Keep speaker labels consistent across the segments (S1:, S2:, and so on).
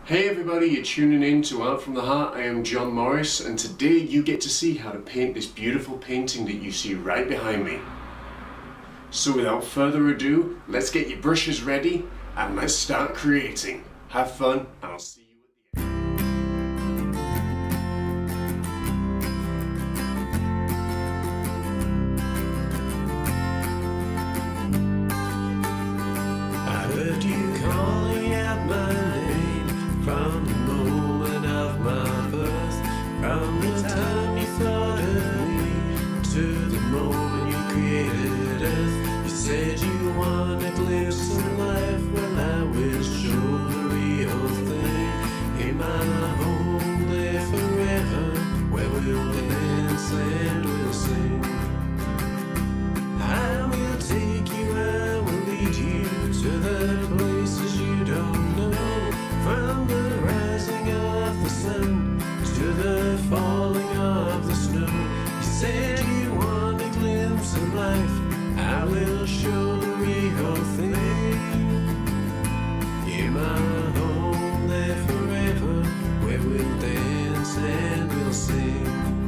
S1: Hey everybody, you're tuning in to Art from the Heart. I am John Morris, and today you get to see how to paint this beautiful painting that you see right behind me. So without further ado, let's get your brushes ready and let's start creating. Have fun, and I'll see you at the end.
S2: I heard you calling out my name from the moment of my birth, from the time you thought of me to the moment you created Earth. You said you want a glimpse of life, well I will show the real thing. In my home there forever, where we'll dance and we'll sing. I will take you, I will lead you to the places you don't know, from the rising of the sun to the falling of the snow. You said you want a glimpse of life, I will show the real thing. In my home there forever, where we'll dance and we'll sing.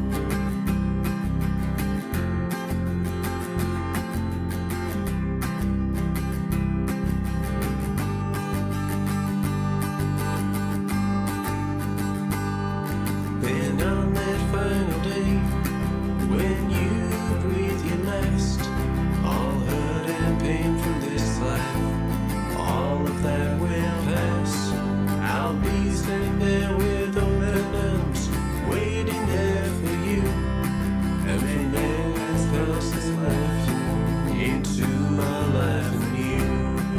S2: And on that final day, when you breathe your last, all hurt and pain from this life, all of that will pass. I'll be standing there with open arms, waiting there for you. And from there, there's thousands left into my life and you.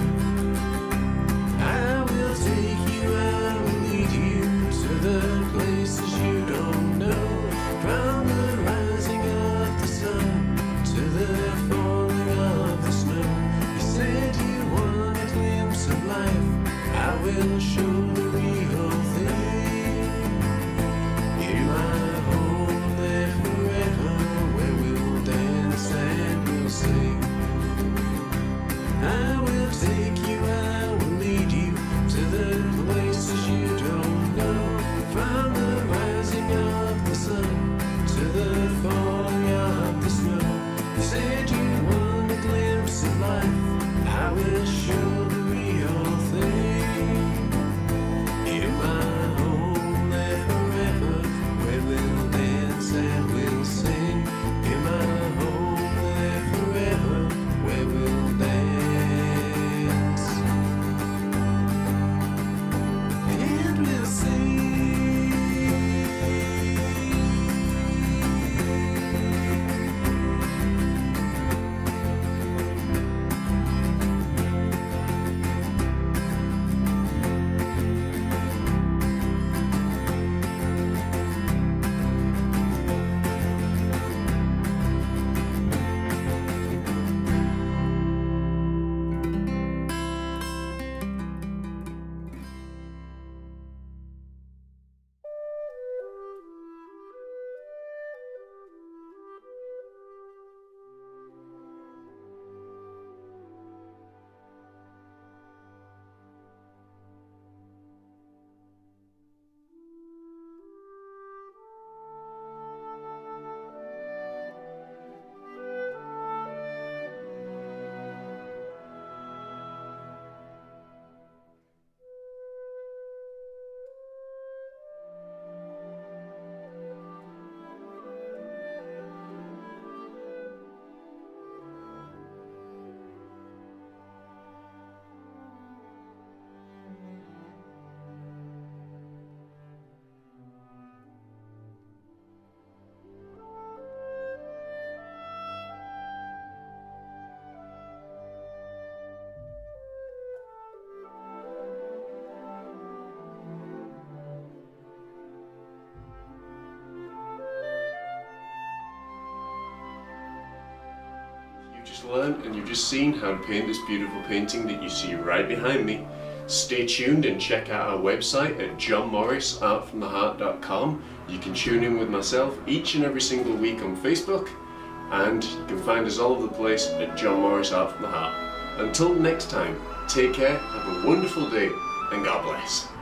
S2: I will take you, I will lead you to the places you don't know, from the rising of the sun to the falling of the snow. You said you want a glimpse of life, I will show the real thing. In my home there forever, where we'll dance and we'll sing. I will take you, I will lead you to the places you don't know, from the rising of the sun to the falling of the snow. You said you want a glimpse of life, I will show the real thing. In my home there forever, where we'll dance and we'll sing. In my home there forever, where we'll dance and we'll sing.
S1: Learned and you've just seen how to paint this beautiful painting that you see right behind me. Stay tuned and check out our website at johnmorrisartfromtheheart.com. You can tune in with myself each and every single week on Facebook, and you can find us all over the place at John Morris Art from the Heart. Until next time, take care, have a wonderful day, and God bless.